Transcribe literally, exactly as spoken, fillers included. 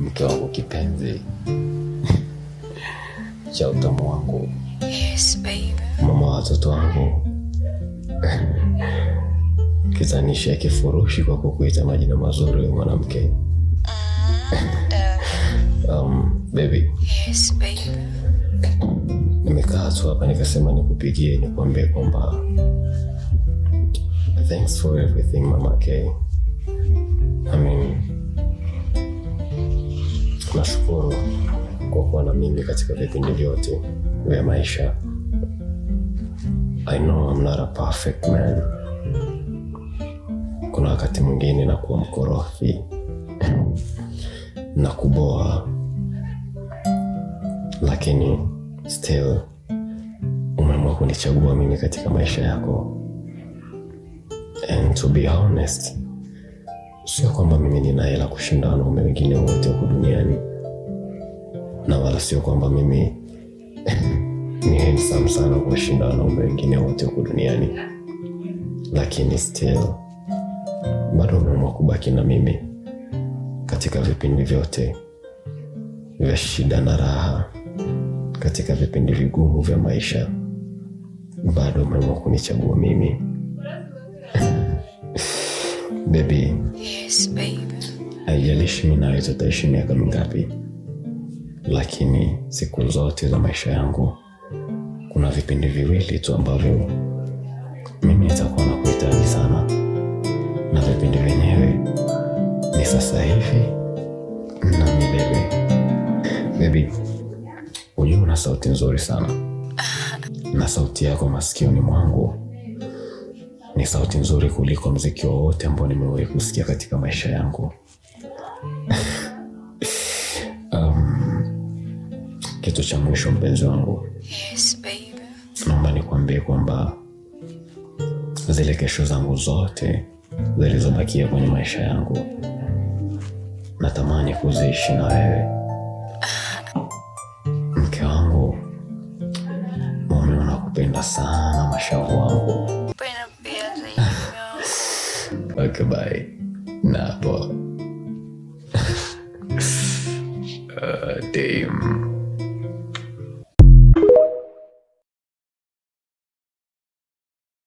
mke wangu kipenzi cha utamu wangu. Yes, baby. Mama watoto wangu. Kizanisha ya kifurushi kwa kukuita majina mazuri mwanamke. um, baby. Yes, baby. Nimekaa tu hapa nikasema nikupigie nikwambie kwamba thanks for everything Mama K. I mean, nashukuru kwa kuwa na mimi katika vipindi vyote vya maisha. I know I'm not a perfect man. Kuna wakati mwingine na kuwa mkorofi na kuboa, lakini still umeamua kunichagua mimi katika maisha yako. And to be honest, sio kwamba mimi nina hela kushinda wanaume wengine wote huko duniani, na wala sio kwamba mimi ni handsome sana kushinda wanaume wengine wote huko duniani, lakini still bado umeamua kubaki na mimi katika vipindi vyote vya shida na raha, katika vipindi vigumu vya maisha. Bado umeamua kunichagua mimi. Baby. Yes, baby. Haijalishi mimi nawe tutaishi miaka mingapi, lakini siku zote za maisha yangu kuna vipindi viwili tu ambavyo mimi nitakuwa nakuhitaji sana, na vipindi vyenyewe ni sasa hivi na milele. Baby, unajua una sauti nzuri sana, na sauti yako masikioni mwangu ni sauti nzuri kuliko muziki wote ambao nimewahi kusikia katika maisha yangu. um, kitu cha mwisho mpenzi wangu. Yes, baby. Naomba nikwambie kwamba zile kesho zangu zote zilizobakia kwenye maisha yangu natamani kuziishi na wewe. Mke wangu, mume unakupenda sana mashavu wangu. Pena pia zaidi. Okay, bye. Napo. uh, damn.